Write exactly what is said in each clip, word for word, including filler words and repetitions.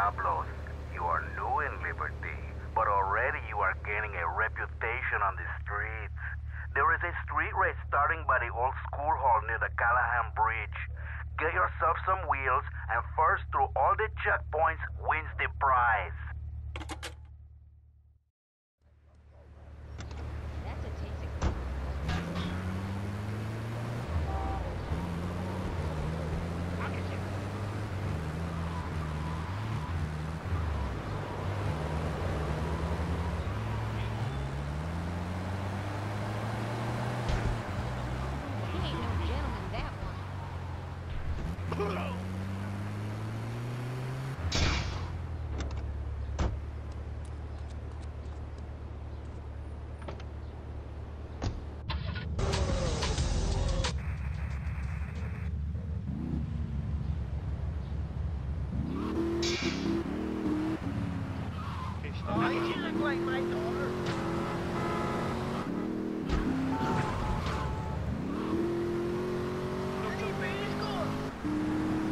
Diablos. You are new in Liberty, but already you are gaining a reputation on the streets. There is a street race starting by the old school hall near the Callahan Bridge. Get yourself some wheels, and first through all the checkpoints wins the prize. That's a tasty. I'll get you. He ain't no gentleman, that one. Oh, you look like my daughter. Hey, baby, let's go.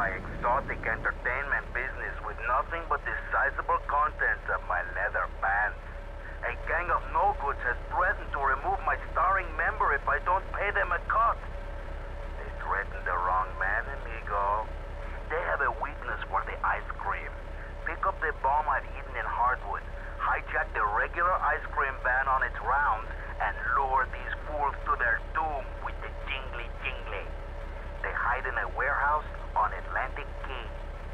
my exotic entertainment business with nothing but the sizable contents of my leather pants. A gang of no-goods has threatened to remove my starring member if I don't pay them a cut. They threatened the wrong man, amigo. They have a weakness for the ice cream. Pick up the bomb I've hidden in Hardwood, hijack the regular ice cream van on its rounds, and lure these fools to their doom with the jingly jingly. They hide in a warehouse on Atlantic Key.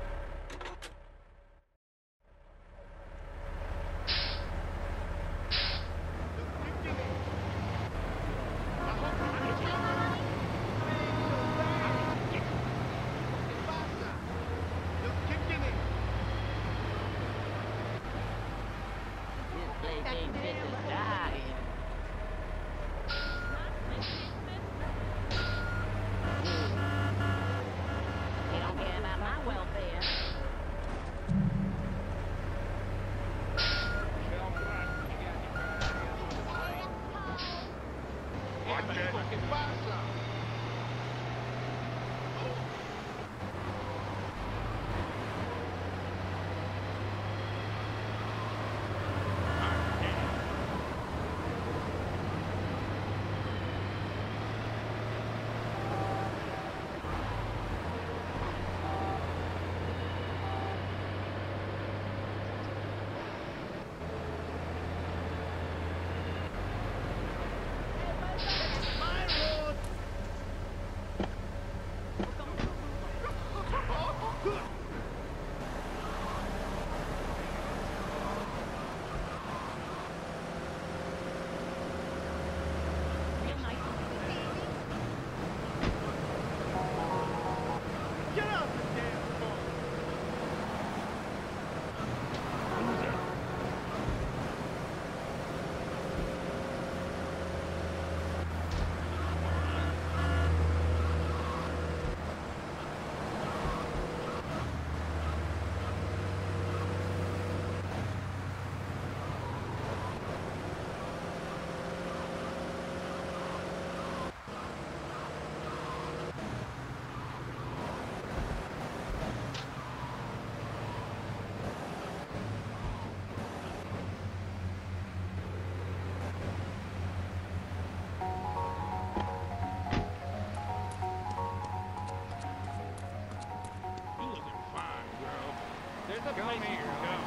Come here, come.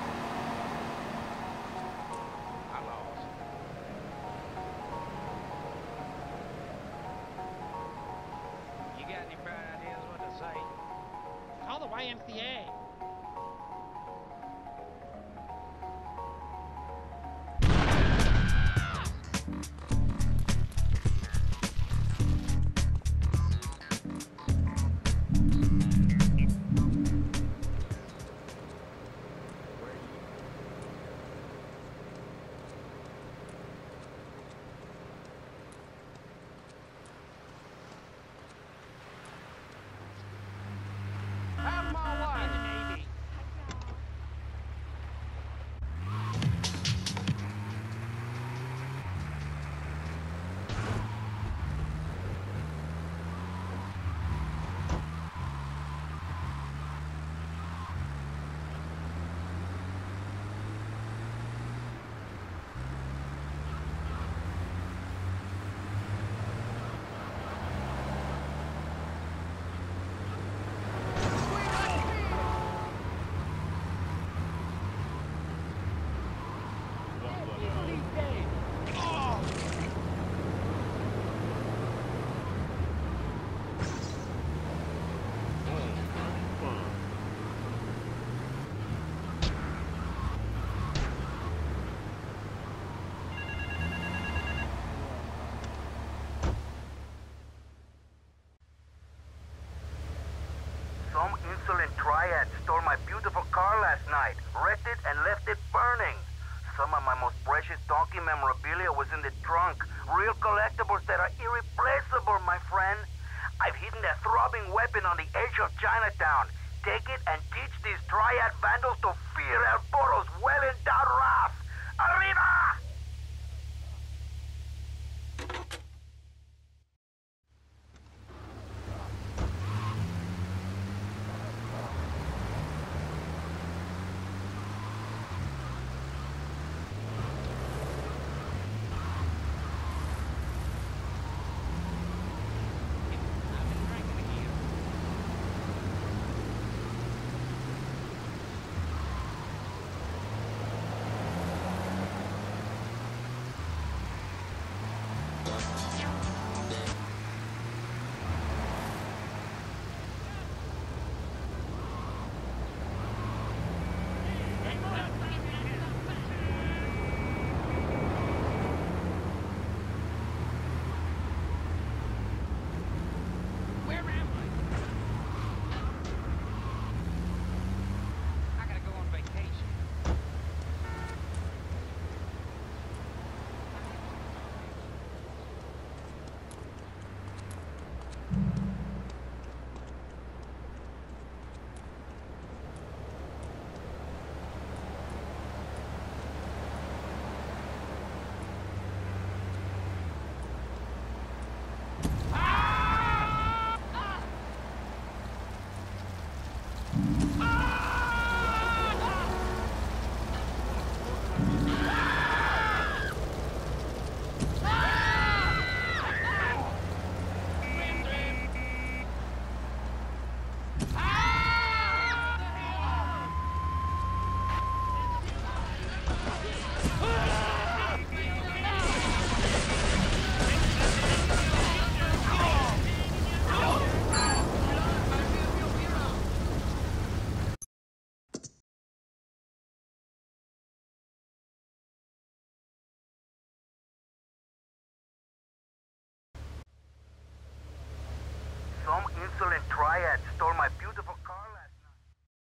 I lost. You got any bright ideas what to say? Call the Y M C A. Have my wife. In the Navy. Some insolent triad stole my beautiful car last night, wrecked it, and left it burning. Some of my most precious donkey memorabilia was in the trunk. Real collectibles that are irreplaceable, my friend. I've hidden a throbbing weapon on the edge of Chinatown. Take it and teach these triad vandals to fear El Poro's well-endowed wrath. Arriba! Where am I? I gotta go on vacation. Some insolent triad stole my beautiful car last night.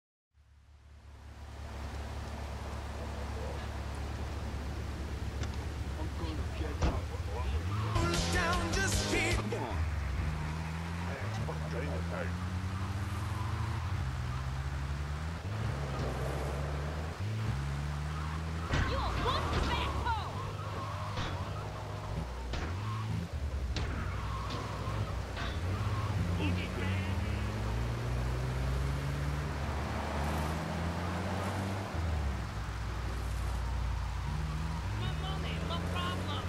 You want the backbone? My money, my problem.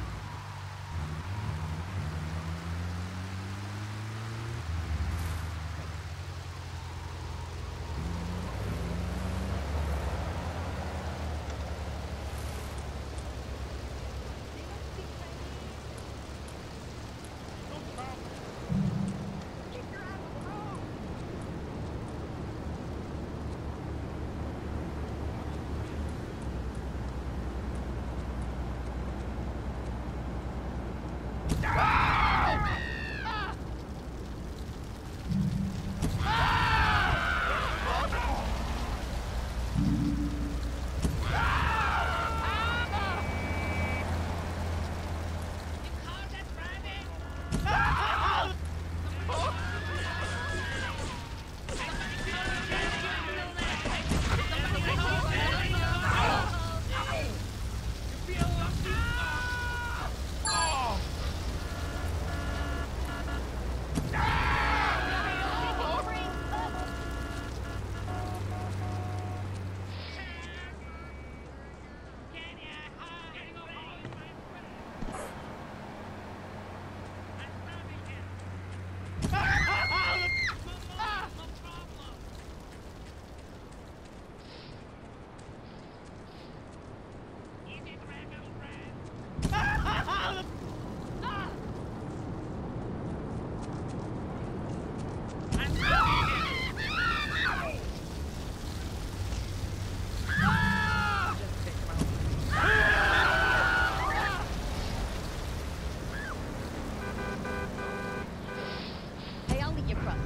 Hey, I'll eat your crust.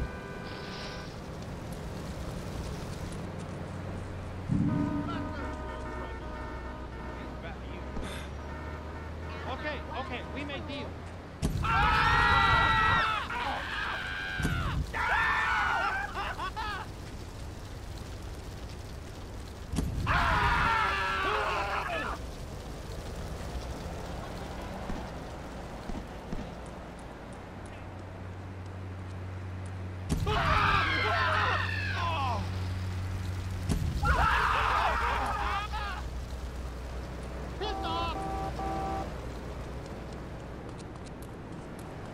Okay, okay, we made deal. Piss off!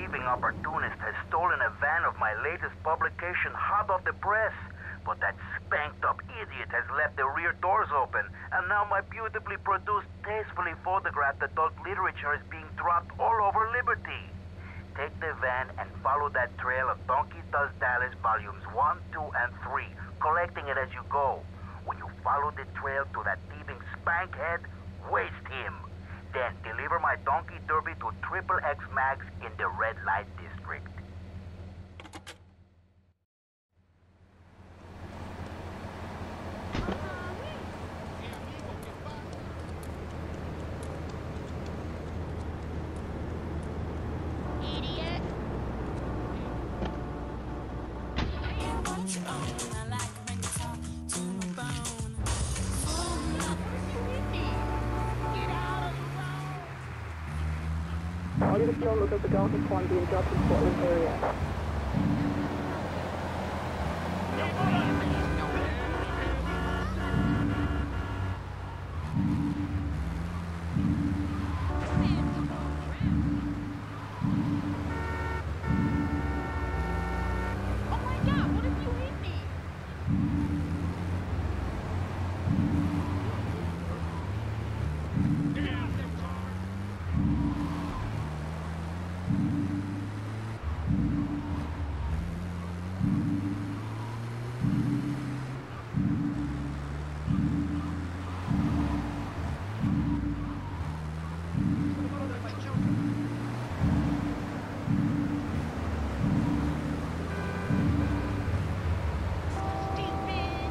thieving opportunist has stolen a van of my latest publication hot off the press. But that spanked-up idiot has left the rear doors open, and now my beautifully produced, tastefully photographed adult literature is being dropped all over Liberty. Take the van and follow that trail of Donkey Does Dallas volumes one, two, and three, collecting it as you go. When you follow the trail to that thieving spankhead, waste him. Then deliver my Donkey Derby to Triple X Max in the Red Light District. Idiot. Get out of the road. All units don't look at the Delta One being dropped in Portland area. Oh my God, what if you hit me? Stupid.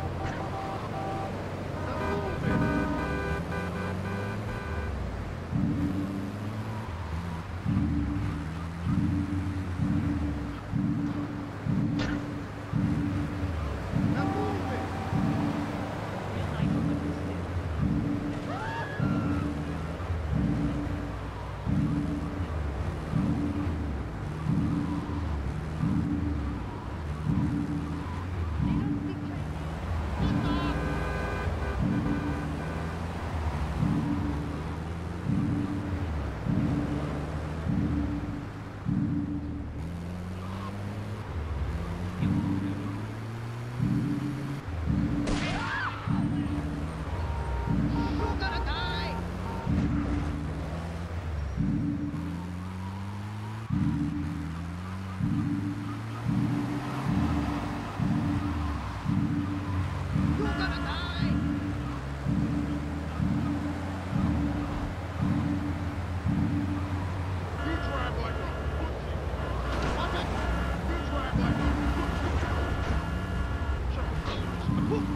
You're gonna die. You're gonna die. You drive like a pussy. You drive like a pussy.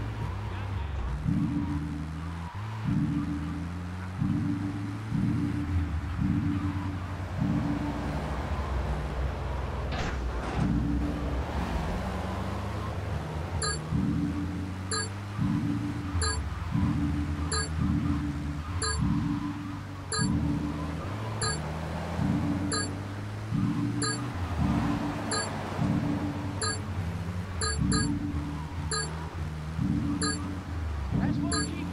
That's four G.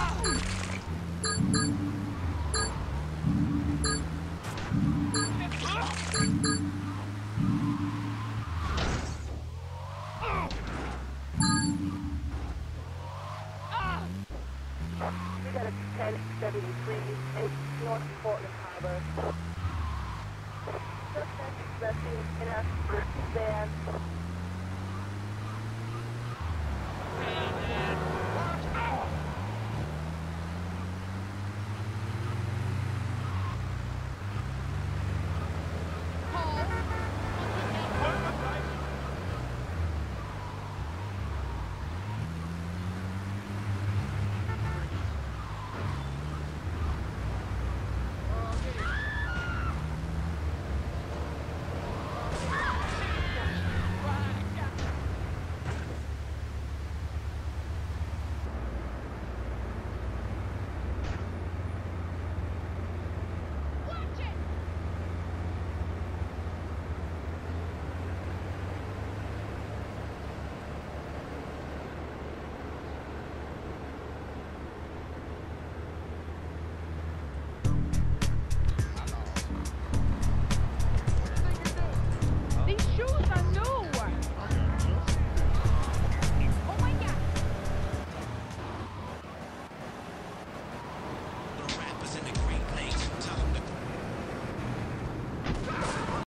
We got a ten seventy-three in North Portland Harbor. Suspect resting in a van.